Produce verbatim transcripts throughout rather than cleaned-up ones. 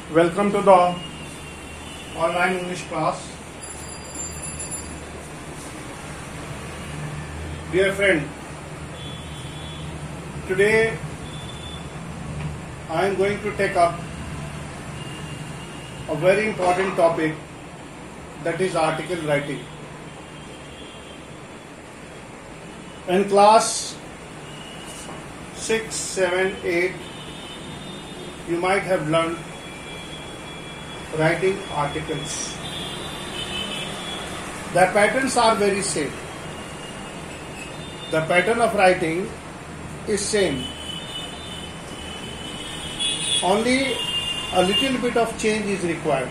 Welcome to the online English class. Dear friend, today I am going to take up a very important topic, that is article writing. In class six, seven, eight, you might have learned writing articles. The patterns are very same. The pattern of writing is same. Only a little bit of change is required.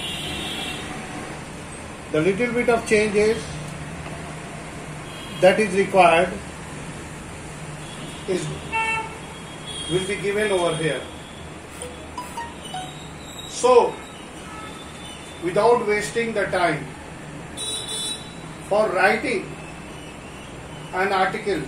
The little bit of change is that is required is will be given over here. So, without wasting the time, for writing an article,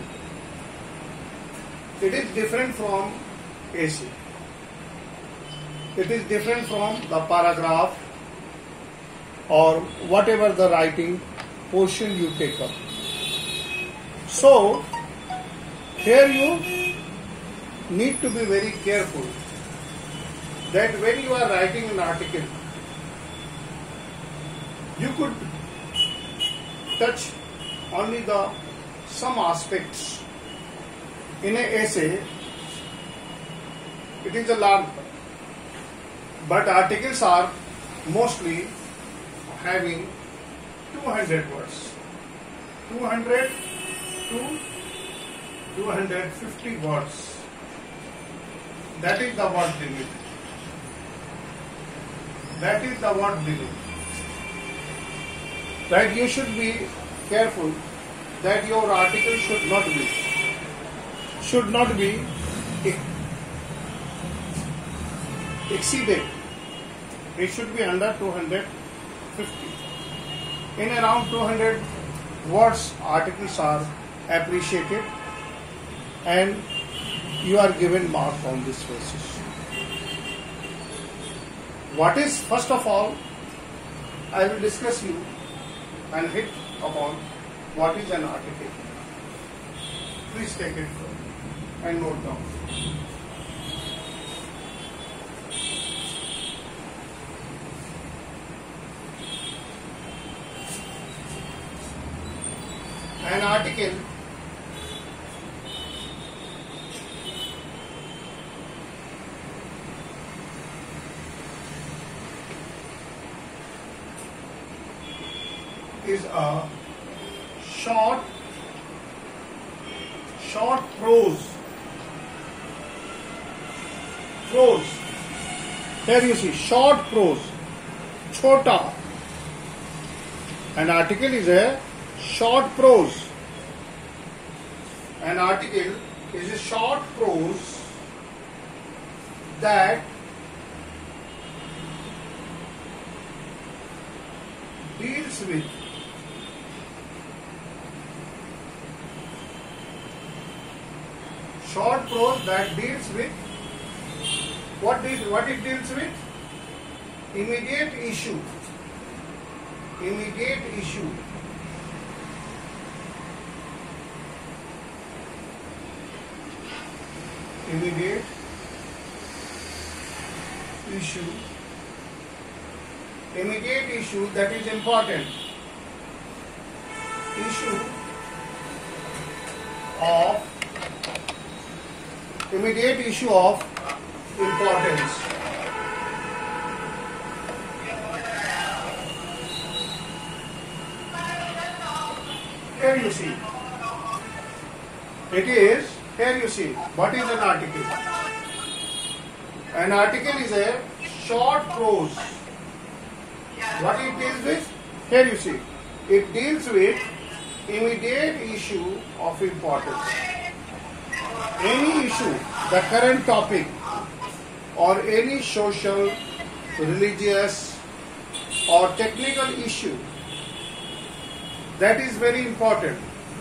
it is different from essay. It is different from the paragraph or whatever the writing portion you take up. So, here you need to be very careful that when you are writing an article, you could touch only the some aspects. In an essay, it is a large, but articles are mostly having two hundred words, two hundred to two hundred fifty words. That is the word limit. That is the word limit. That you should be careful that your article should not be should not be exceeded. It should be under two hundred fifty. In around two hundred words, articles are appreciated and you are given mark on this basis. What is, first of all, I will discuss you and hit upon what is an article. Please take it and note down. An article is a short short prose prose here you see short prose, chota. An article is a short prose. An article is a short prose that deals with short prose that deals with what is what it deals with? Immediate issue. Immediate issue. Immediate issue. Immediate issue that is important. Issue of immediate issue of importance. Here you see. It is, here you see, what is an article? An article is a short prose. What it deals with? Here you see. It deals with immediate issue of importance. Any issue, the current topic or any social, religious or technical issue that is very important.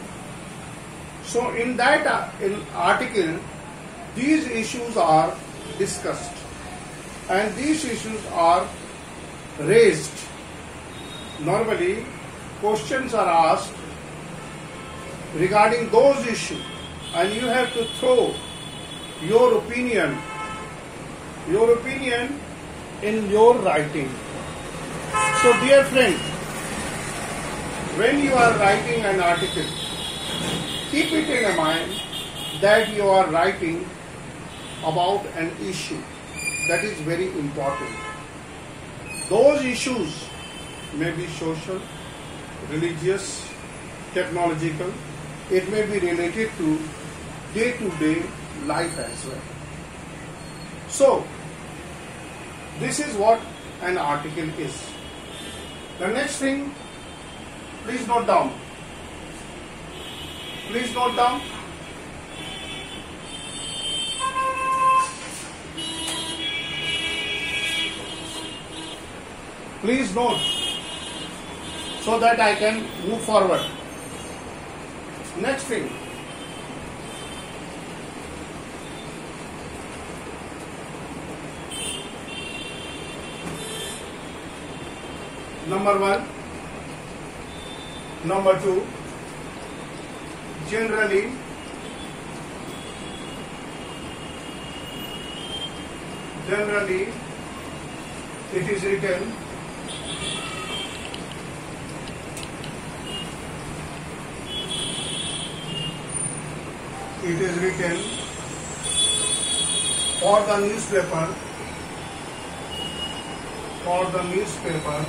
So in that uh, in article, these issues are discussed. and these issues are raised. Normally, questions are asked regarding those issues, and you have to throw your opinion, your opinion in your writing. So, dear friend, when you are writing an article, keep it in mind that you are writing about an issue that is very important. Those issues may be social, religious, technological. It may be related to day-to-day life as well. So, this is what an article is. The next thing, please note down. Please note down. Please note so that I can move forward. Next thing. Number one. Number two. Generally, generally, it is written it is written for the newspaper, for the newspaper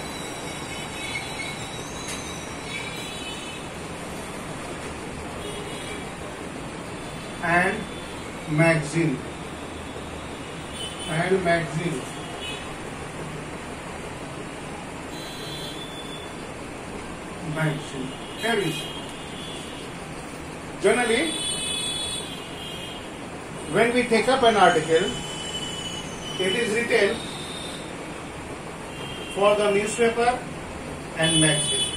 and magazine and magazine magazine here is generally when we take up an article, it is written for the newspaper and magazine.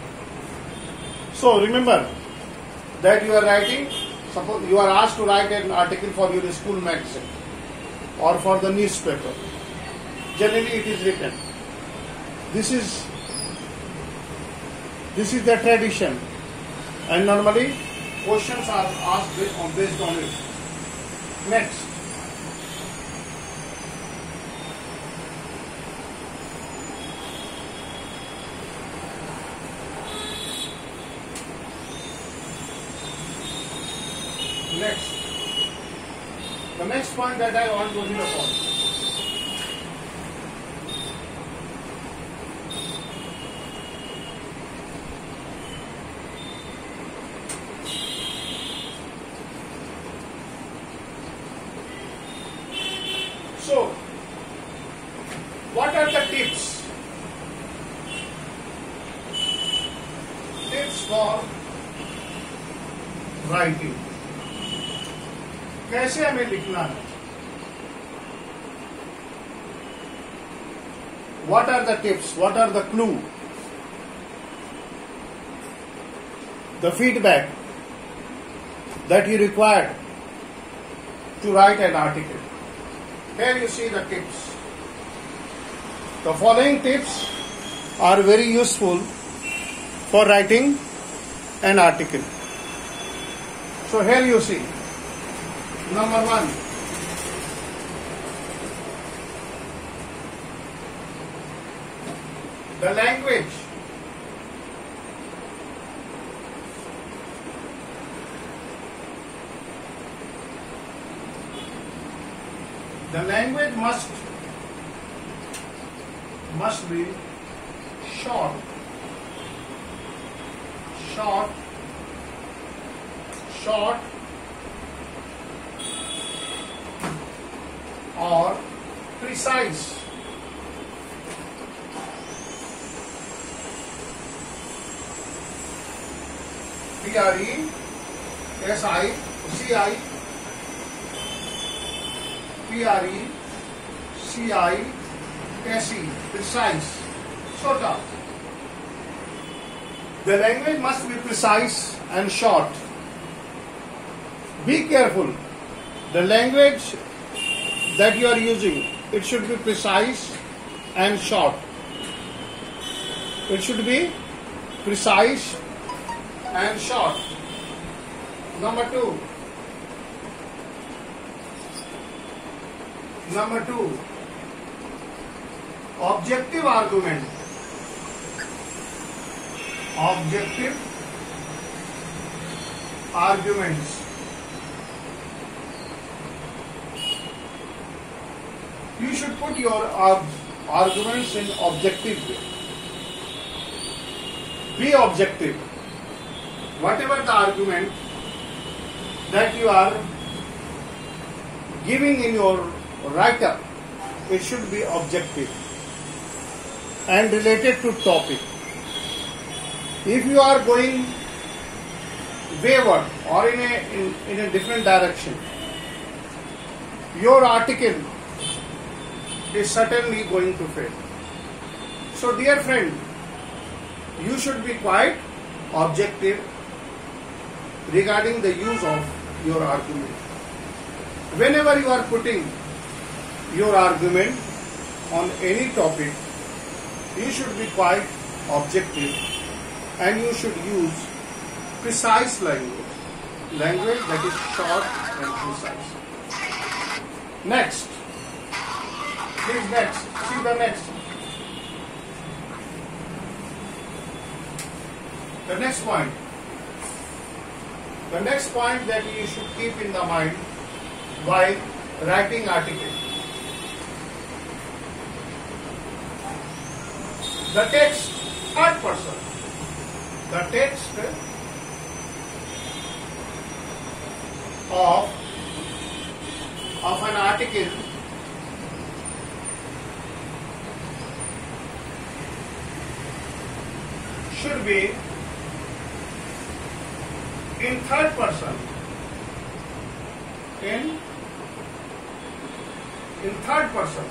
So remember that you are writing, suppose you are asked to write an article for your school magazine or for the newspaper. Generally it is written. This is this is the tradition, and normally questions are asked based on, based on it. Next. Next. The next point that I want to hit upon. So, what are the tips? Tips for writing. कैसे हमें लिखना है? What are the tips? What are the clue? The feedback that you require to write an article. Here you see the tips. The following tips are very useful for writing an article. So here you see. Number one. The language. The language must must be short, short, short, or precise. P R E S I C I P R E C I S E, precise, short up. The language must be precise and short. Be careful. The language that you are using it should be precise and short. It should be precise and short. Number two. Number two. Objective argument. Objective arguments. You should put your arguments in objective way. Be objective. Whatever the argument that you are giving in your write-up, it should be objective and related to topic. If you are going wayward or in a in, in a different direction, your article is certainly going to fail. So dear friend, you should be quite objective regarding the use of your argument. Whenever you are putting your argument on any topic, you should be quite objective and you should use precise language. Language that is short and precise. Next. Please next. See the next. The next point. The next point that you should keep in the mind while writing article. The text, third person. The text of, of an article should be in third person. In, in third person.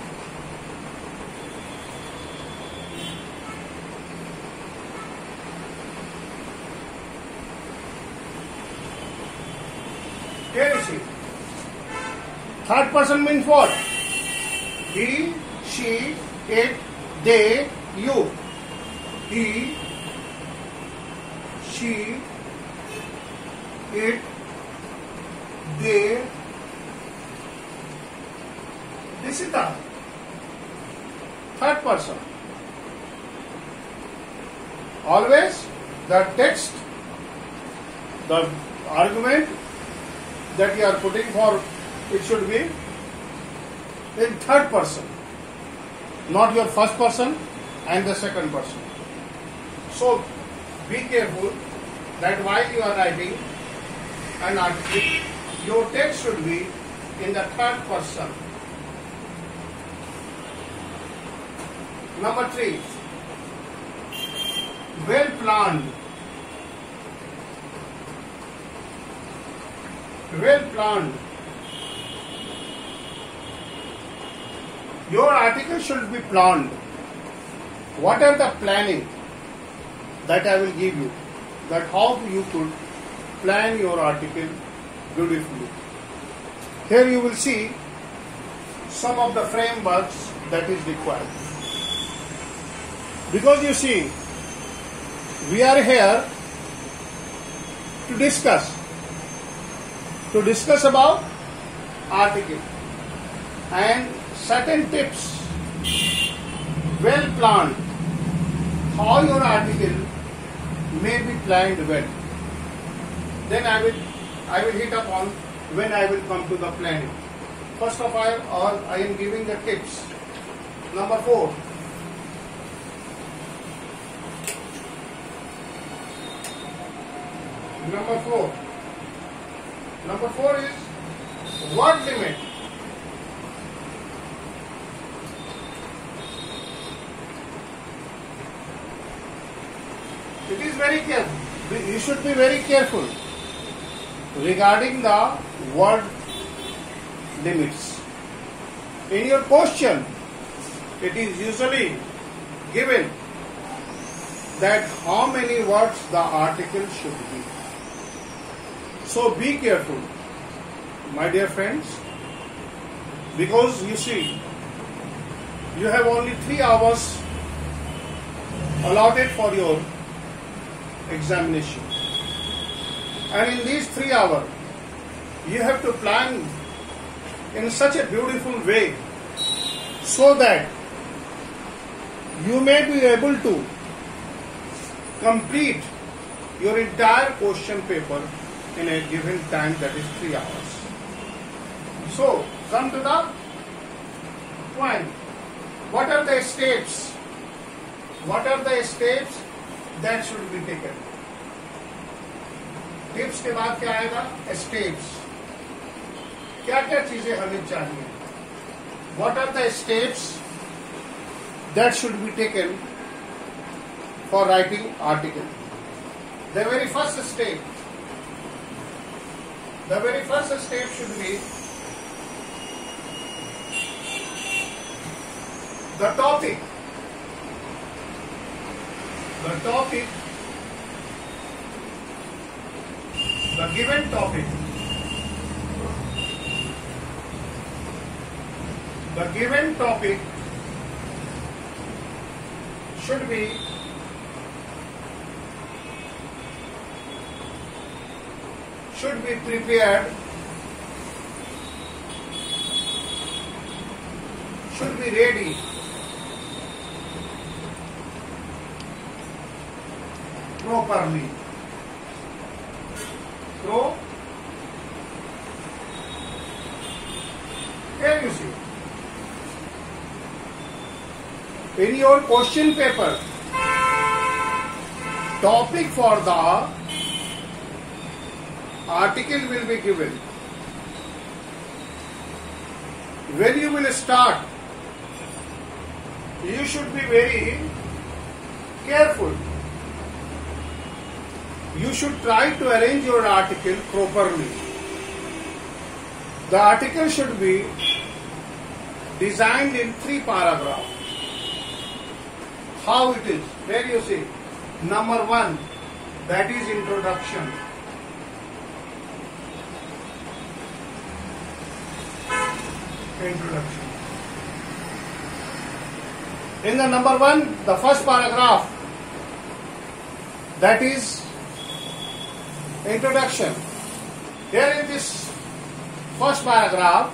Here you see. Third person means what? He, she, it, they, you. He, she, it, they. This is the third person. Always the text, the argument that you are putting for, it should be in third person, not your first person and the second person. So be careful that while you are writing an article, your text should be in the third person. Number three, well planned. Well planned. Your article should be planned. What are the planning that I will give you? That how you could plan your article beautifully. Here you will see some of the frameworks that is required. Because you see, we are here to discuss. To discuss about article and certain tips, well planned, how your article may be planned well. Then I will I will hit upon when I will come to the planning. First of all, all I am giving the tips. Number four. Number four. Number four is word limit. It is very careful. You should be very careful regarding the word limits. In your question, it is usually given that how many words the article should be. So be careful, my dear friends, because you see, you have only three hours allotted for your examination, and in these three hours you have to plan in such a beautiful way so that you may be able to complete your entire question paper in a given time, that is three hours. So, come to the point. What are the steps? What are the steps that should be taken? Tips के बाद क्या आएगा? Steps. क्या क्या चीजें हमें चाहिए? What are the steps that should be taken for writing article? The very first step, the very first step should be the topic. The topic, the given topic, the given topic should be should be prepared, should be ready properly. Pro. Here you see. In your question paper, topic for the article will be given. When you will start, you should be very careful. You should try to arrange your article properly. The article should be designed in three paragraphs. How it is? Where you see? Number one, that is introduction. Introduction. In the number one, the first paragraph, that is introduction. Here in this first paragraph,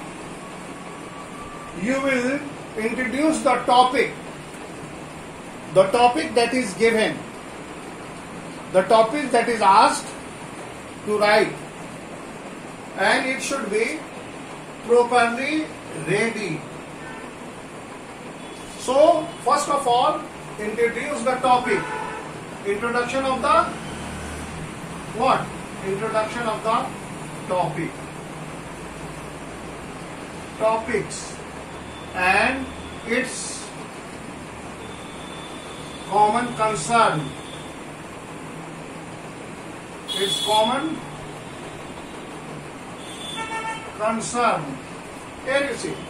you will introduce the topic, the topic that is given, the topic that is asked to write, and it should be properly ready. So, first of all, introduce the topic. Introduction of the what? Introduction of the topic. Topics and its common concern. Its common concern. Here you see.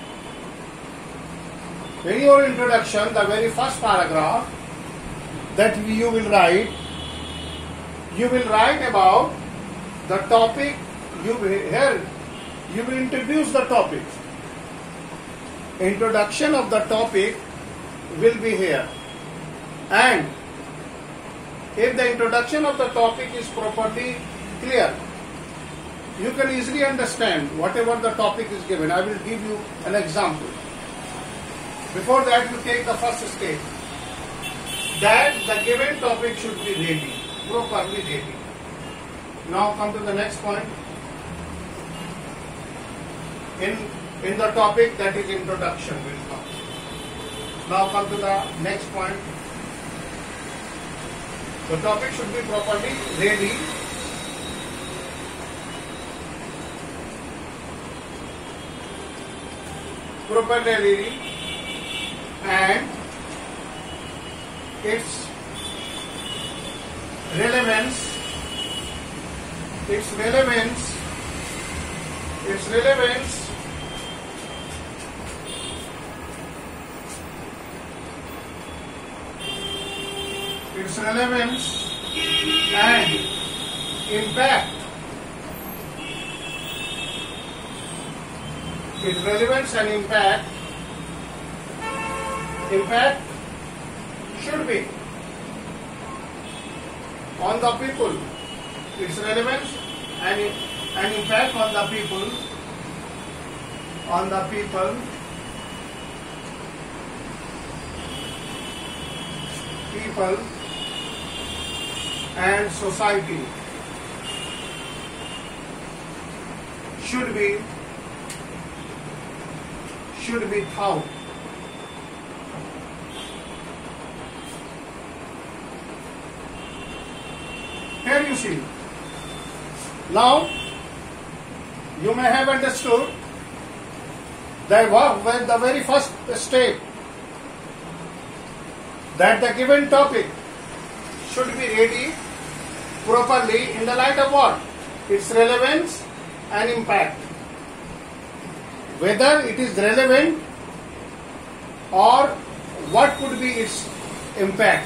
In your introduction, the very first paragraph that you will write, you will write about the topic. You will, here you will introduce the topic. Introduction of the topic will be here, and if the introduction of the topic is properly clear, you can easily understand whatever the topic is given. I will give you an example. Before that, you take the first step, that the given topic should be ready, properly ready. Now come to the next point. In, in the topic, that is introduction will come. Now come to the next point. The topic should be properly ready. Properly ready. And its relevance, its relevance, its relevance, its relevance and impact, its relevance and impact impact should be on the people, its relevance and an impact on the people, on the people, people and society should be should be thought. Here you see. Now you may have understood that when the very first step, that the given topic should be ready properly in the light of what? Its relevance and impact. Whether it is relevant or what could be its impact.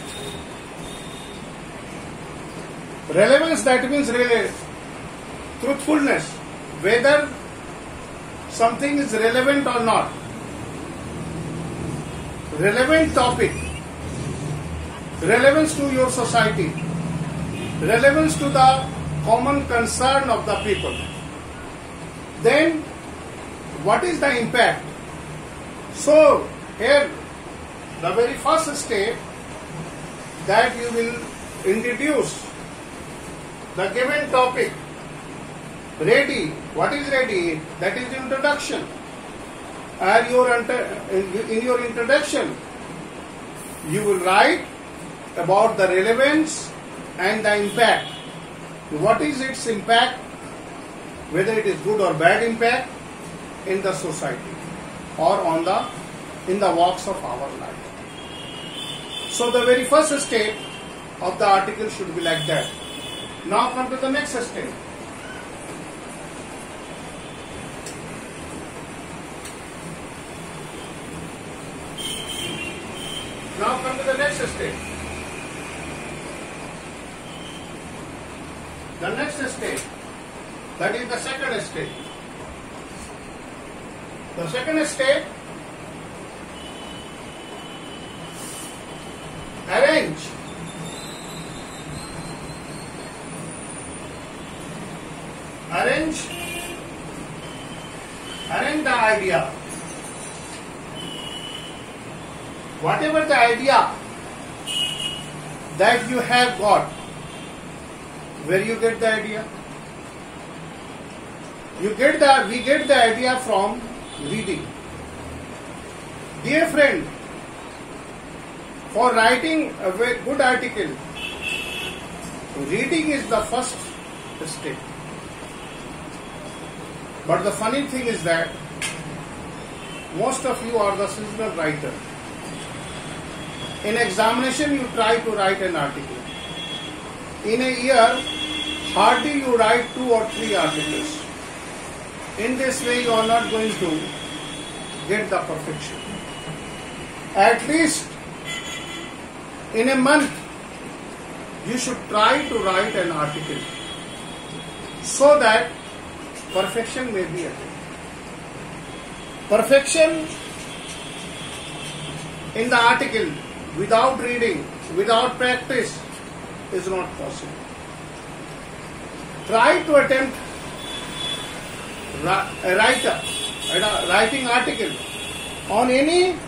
Relevance, that means really truthfulness, whether something is relevant or not. Relevant topic, relevance to your society, relevance to the common concern of the people. Then what is the impact? So here the very first step, that you will introduce the given topic. Ready. What is ready? That is introduction. And your in your introduction, you will write about the relevance and the impact. What is its impact? Whether it is good or bad impact in the society or on the in the walks of our life. So the very first step of the article should be like that. Now come to the next step. Now come to the next step. The next step, that is the second step. The second step, arrange. Arrange, arrange the idea. Whatever the idea that you have got, where you get the idea? You get the, we get the idea from reading. Dear friend, for writing a very good article, reading is the first step. But the funny thing is that most of you are the seasonal writer. In examination, you try to write an article. In a year, hardly you write two or three articles. In this way, you are not going to get the perfection. At least in a month, you should try to write an article so that perfection may be attained. Perfection in the article without reading, without practice is not possible. Try to attempt a writer, a writing article on any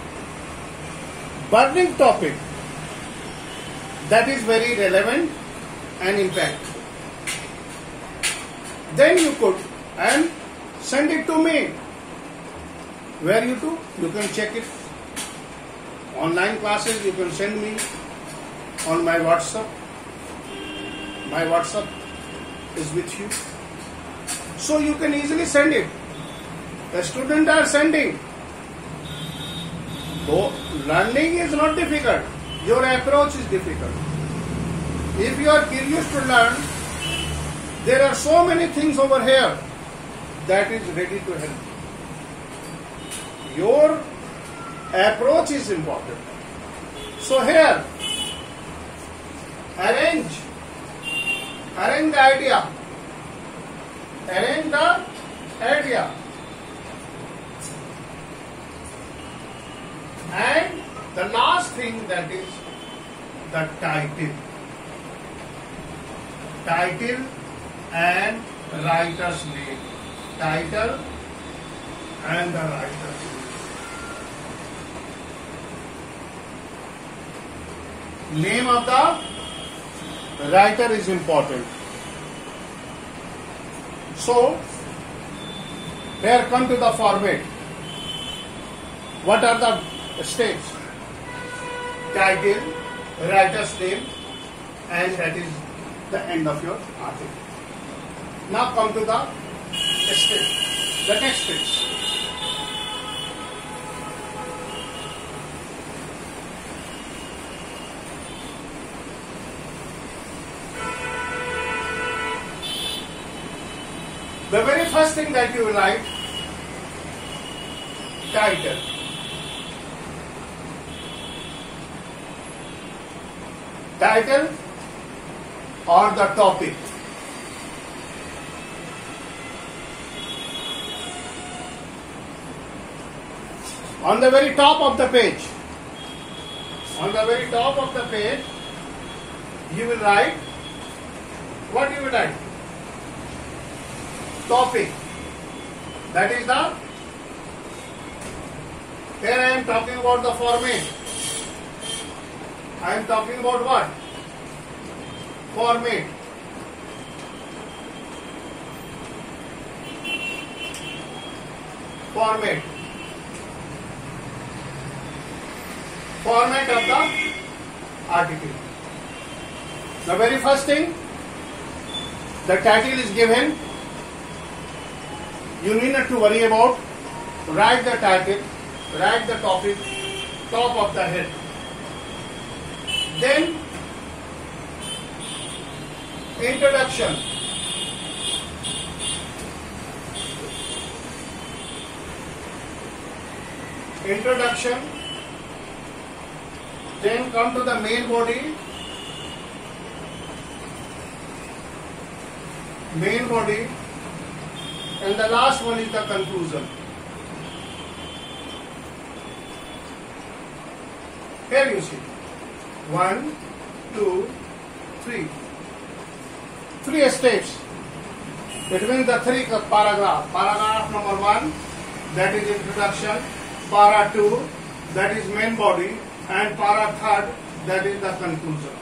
burning topic that is very relevant and impactful. Then you could and send it to me. Where you to? You can check it. Online classes you can send me on my WhatsApp. My WhatsApp is with you. So you can easily send it. The students are sending. So learning is not difficult. Your approach is difficult. If you are curious to learn, there are so many things over here that is ready to help. Your approach is important. So here, arrange, arrange the idea, arrange the idea, and The last thing, that is the title. Title and writer's name. Title and the writer's name. Name of the writer is important. So, here come to the format. What are the steps? Title, writer's name, and that is the end of your article. Now come to the step, the next steps. The very first thing that you will write, title. Title or the topic. On the very top of the page, on the very top of the page, you will write, what you will write? Topic. That is the, here I am talking about the format. I am talking about what? Format. Format. Format of the article. The very first thing, the title is given. You need not to worry about. Write the title, write the topic, top of the head. Then, introduction. Introduction. Then come to the main body. Main body. And the last one is the conclusion. Here you see. One, two, three. Three steps. It means the three paragraph. Paragraph number one, that is introduction. Para two, that is main body. And para third, that is the conclusion.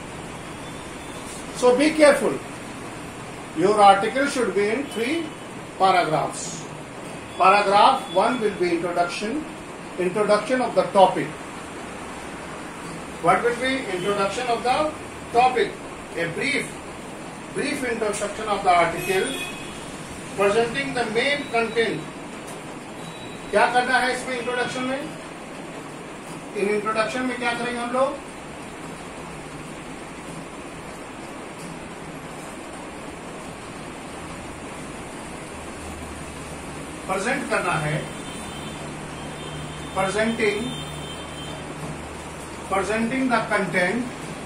So be careful. Your article should be in three paragraphs. Paragraph one will be introduction. Introduction of the topic. What will be introduction of the topic? A brief, brief introduction of the article, presenting the main content. क्या करना है इसमें introduction में? In introduction में क्या करेंगे हम लोग? प्रेजेंट करना है, presenting presenting the content,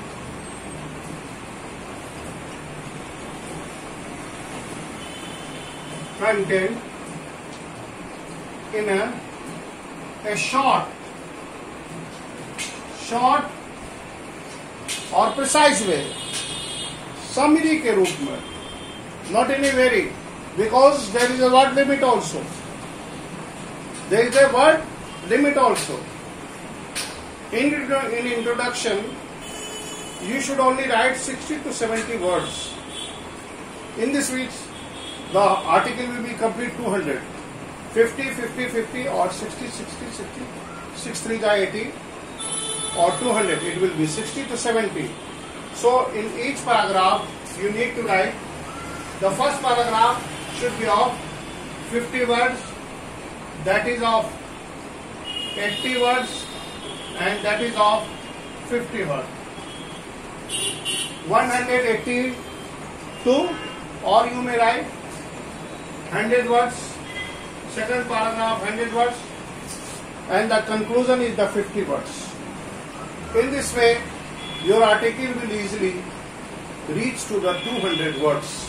content in a, a short short और precise way, summary के रूप में, not in a very, because there is a word limit also. There is a word limit also. In, in introduction, you should only write sixty to seventy words. In this which the article will be complete two hundred. fifty, fifty, fifty or sixty, sixty, sixty, sixty-three का eighty or two hundred. It will be sixty to seventy. So in each paragraph, you need to write, the first paragraph should be of fifty words, that is of eighty words, and that is of fifty words. one hundred eighty-two, or you may write one hundred words, second paragraph one hundred words, and the conclusion is the fifty words. In this way, your article will easily reach to the two hundred words.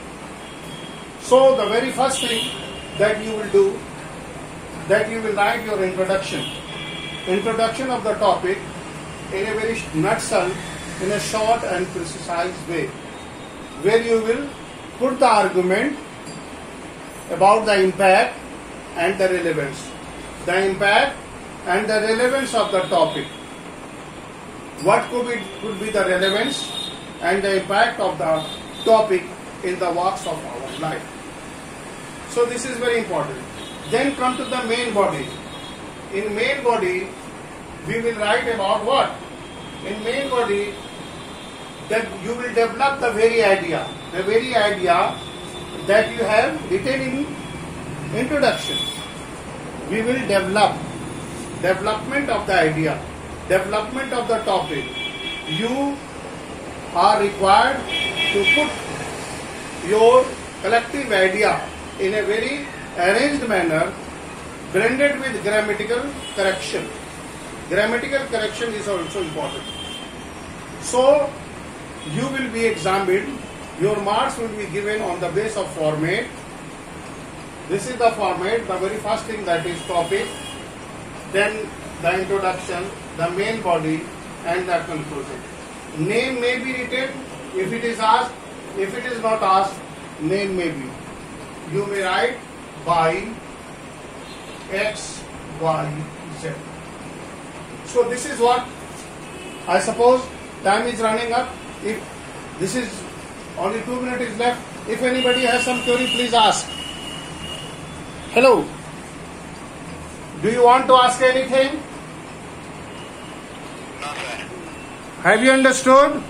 So the very first thing that you will do, that you will write your introduction. introduction of the topic in a very nutshell, in a short and precise way, where you will put the argument about the impact and the relevance. The impact and the relevance of the topic. What could be, could be the relevance and the impact of the topic in the walks of our life. So this is very important. Then come to the main body. In main body, we will write about what? In main body, that you will develop the very idea, the very idea that you have written in introduction. We will develop, development of the idea, development of the topic. You are required to put your collective idea in a very arranged manner, blended with grammatical correction. Grammatical correction is also important. So, you will be examined, your marks will be given on the basis of format. This is the format, the very first thing, that is topic, then the introduction, the main body, and the conclusion. Name may be written if it is asked. If it is not asked, name may be. You may write by X, Y, Z. So this is what, I suppose time is running up. If this is only two minutes is left, if anybody has some query, please ask. Hello. Do you want to ask anything? Have you understood?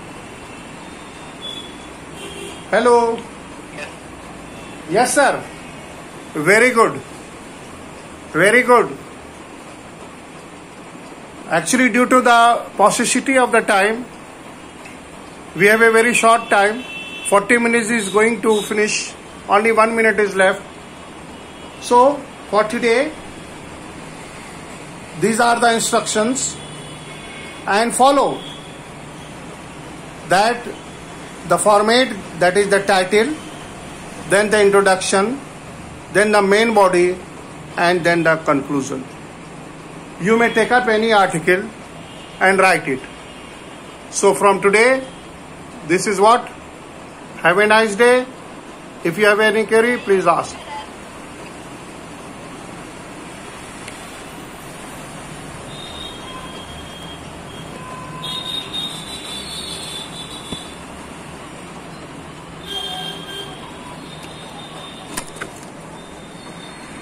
Hello. Yes. Yes, sir. Very good. Very good. Actually, due to the paucity of the time, we have a very short time. forty minutes is going to finish. Only one minute is left. So, for today, these are the instructions, and follow that the format, that is the title, then the introduction, then the main body, and then the conclusion. You may take up any article and write it. So from today, this is what. Have a nice day. If you have any query, please ask.